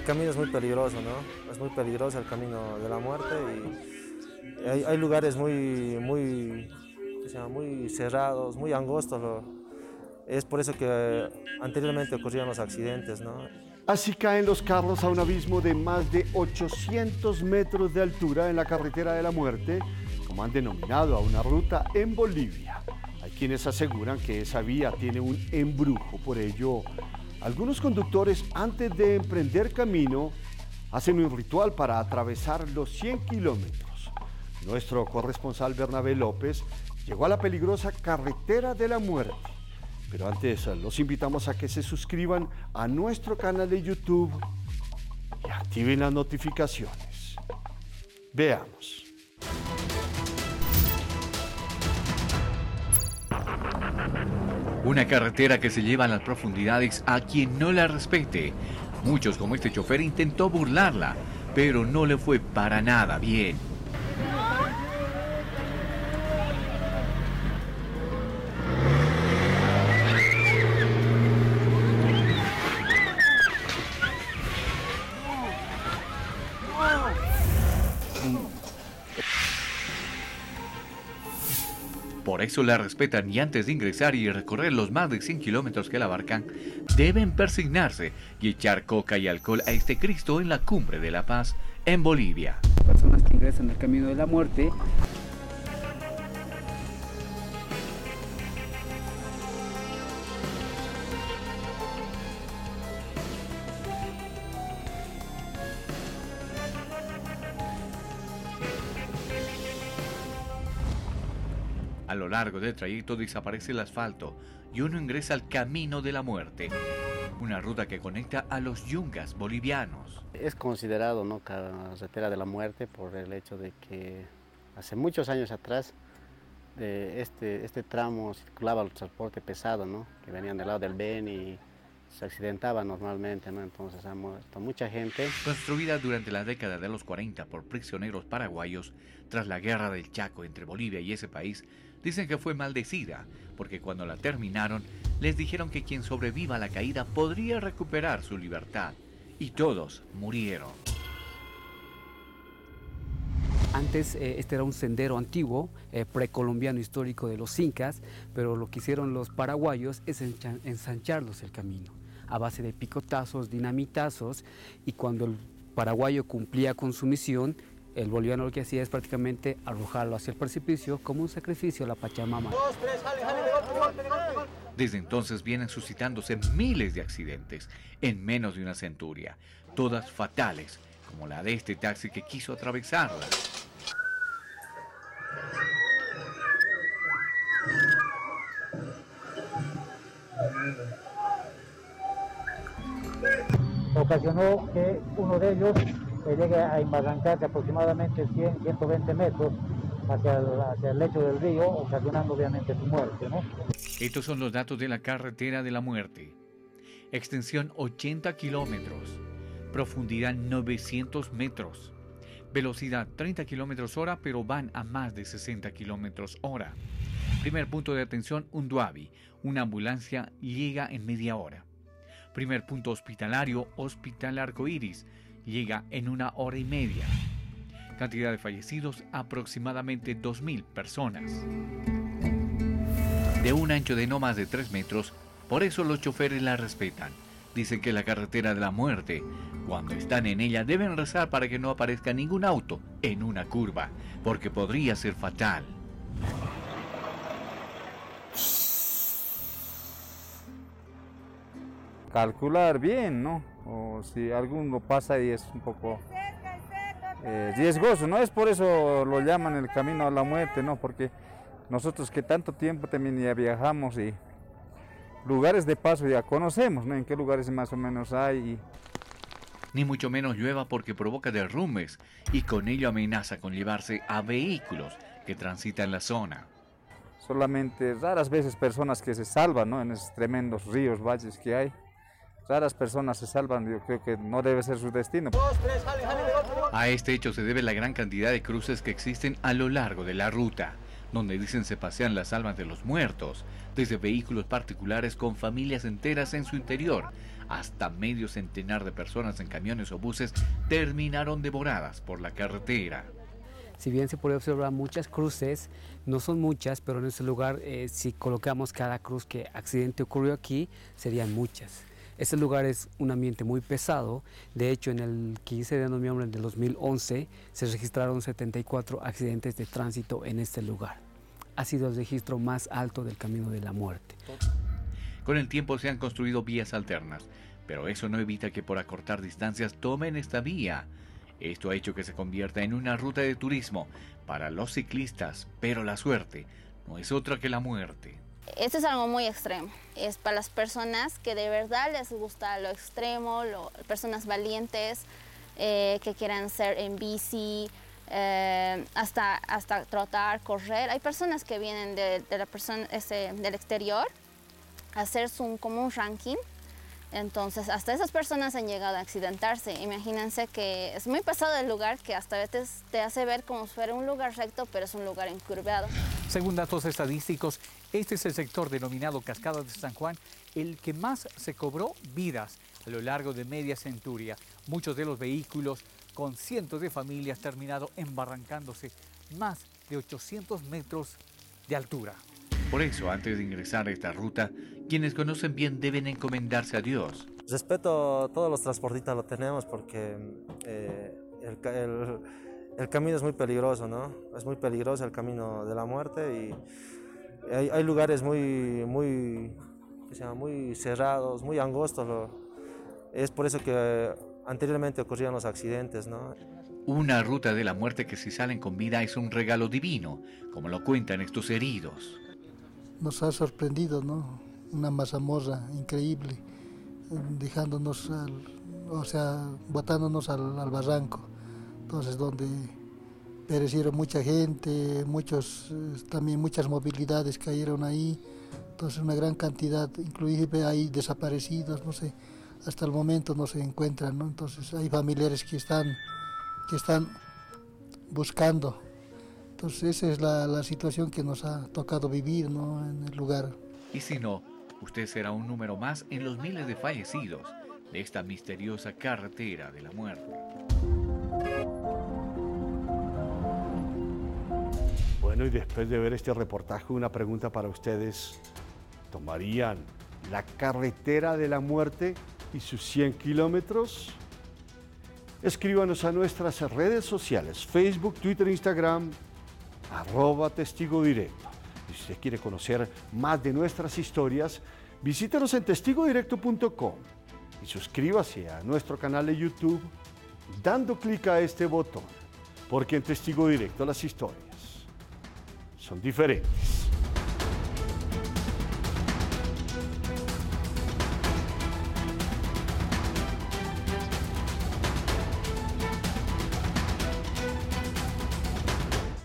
camino es muy peligroso, ¿no? Es muy peligroso el camino de la muerte y hay lugares muy cerrados, muy angostos. Es por eso que anteriormente ocurrían los accidentes, ¿no? Así caen los carros a un abismo de más de 800 metros de altura en la carretera de la muerte, como han denominado a una ruta en Bolivia. Hay quienes aseguran que esa vía tiene un embrujo, por ello, algunos conductores antes de emprender camino hacen un ritual para atravesar los 100 kilómetros. Nuestro corresponsal Bernabé López llegó a la peligrosa carretera de la muerte. Pero antes los invitamos a que se suscriban a nuestro canal de YouTube y activen las notificaciones. Veamos. Una carretera que se lleva a las profundidades a quien no la respete. Muchos, como este chofer, intentó burlarla, pero no le fue para nada bien. Por eso la respetan y antes de ingresar y recorrer los más de 100 kilómetros que la abarcan, deben persignarse y echar coca y alcohol a este Cristo en la Cumbre de la Paz, en Bolivia. Personas que ingresan al camino de la muerte. A lo largo del trayecto desaparece el asfalto y uno ingresa al Camino de la Muerte, una ruta que conecta a los yungas bolivianos. Es considerado, ¿no?, carretera de la muerte por el hecho de que hace muchos años atrás este tramo circulaba el transporte pesado, ¿no?, que venían del lado del Beni y se accidentaban normalmente, ¿no? Entonces ha muerto mucha gente. Construida durante la década de los 40 por prisioneros paraguayos tras la guerra del Chaco entre Bolivia y ese país, dicen que fue maldecida porque cuando la terminaron les dijeron que quien sobreviva a la caída podría recuperar su libertad y todos murieron. Antes este era un sendero antiguo, precolombiano histórico de los incas, pero lo que hicieron los paraguayos es ensancharlos el camino a base de picotazos, dinamitazos, y cuando el paraguayo cumplía con su misión, el boliviano lo que hacía es prácticamente arrojarlo hacia el precipicio como un sacrificio a la Pachamama. Desde entonces vienen suscitándose miles de accidentes en menos de una centuria, todas fatales, como la de este taxi que quiso atravesarla. Ocasionó que uno de ellos llegue a embarrancarse aproximadamente 100-120 metros hacia el lecho del río, ocasionando obviamente su muerte, ¿no? Estos son los datos de la carretera de la muerte. Extensión 80 kilómetros, profundidad 900 metros, velocidad 30 kilómetros hora, pero van a más de 60 kilómetros hora. Primer punto de atención, Unduabi, una ambulancia llega en media hora. Primer punto hospitalario, Hospital Arcoíris, llega en 1 hora y media. Cantidad de fallecidos, aproximadamente 2.000 personas. De un ancho de no más de 3 metros, por eso los choferes la respetan. Dicen que la carretera de la muerte, cuando están en ella deben rezar para que no aparezca ningún auto en una curva, porque podría ser fatal. Calcular bien, ¿no? O si alguno pasa y es un poco riesgoso, ¿no? Es por eso lo llaman el camino a la muerte, ¿no? Porque nosotros que tanto tiempo también ya viajamos y lugares de paso ya conocemos, ¿no? En qué lugares más o menos hay. Ni mucho menos llueva porque provoca derrumbes y con ello amenaza con llevarse a vehículos que transitan la zona. Solamente raras veces personas que se salvan, ¿no? En esos tremendos ríos, valles que hay. Raras personas se salvan, yo creo que no debe ser su destino. A este hecho se debe la gran cantidad de cruces que existen a lo largo de la ruta, donde dicen se pasean las almas de los muertos, desde vehículos particulares con familias enteras en su interior, Hasta medio centenar de personas en camiones o buses terminaron devoradas por la carretera. Si bien se puede observar muchas cruces, no son muchas, pero en este lugar, si colocamos cada cruz que accidente ocurrió aquí, serían muchas. Este lugar es un ambiente muy pesado. De hecho, en el 15 de noviembre del 2011 se registraron 74 accidentes de tránsito en este lugar. Ha sido el registro más alto del Camino de la Muerte. Con el tiempo se han construido vías alternas, pero eso no evita que por acortar distancias tomen esta vía. Esto ha hecho que se convierta en una ruta de turismo para los ciclistas, pero la suerte no es otra que la muerte. Esto es algo muy extremo. Es para las personas que de verdad les gusta lo extremo, personas valientes que quieran ser en bici, hasta trotar, correr. Hay personas que vienen del exterior a hacer como un ranking. Entonces, hasta esas personas han llegado a accidentarse. Imagínense que es muy pesado el lugar, que hasta a veces te hace ver como si fuera un lugar recto, pero es un lugar encurvado. Según datos estadísticos, este es el sector denominado Cascada de San Juan, el que más se cobró vidas a lo largo de media centuria. Muchos de los vehículos con cientos de familias terminado embarrancándose más de 800 metros de altura. Por eso, antes de ingresar a esta ruta, quienes conocen bien deben encomendarse a Dios. Respeto a todos los transportistas, lo tenemos porque el camino es muy peligroso, ¿no? Es muy peligroso el camino de la muerte y hay lugares muy cerrados, muy angostos. Es por eso que anteriormente ocurrían los accidentes, ¿no? Una ruta de la muerte que si salen con vida es un regalo divino, como lo cuentan estos heridos. Nos ha sorprendido, ¿no? Una mazamorra increíble, dejándonos, botándonos al barranco. Entonces, donde perecieron mucha gente, también muchas movilidades cayeron ahí. Entonces, una gran cantidad, inclusive hay desaparecidos, no sé, hasta el momento no se encuentran, ¿no? Entonces, hay familiares que están buscando. Entonces esa es la situación que nos ha tocado vivir, ¿no? En el lugar. Y si no, usted será un número más en los miles de fallecidos de esta misteriosa carretera de la muerte. Bueno, y después de ver este reportaje, una pregunta para ustedes. ¿Tomarían la carretera de la muerte y sus 100 kilómetros? Escríbanos a nuestras redes sociales, Facebook, Twitter, Instagram, @Testigo Directo. Y si usted quiere conocer más de nuestras historias, visítenos en testigodirecto.com y suscríbase a nuestro canal de YouTube dando clic a este botón, porque en Testigo Directo las historias son diferentes.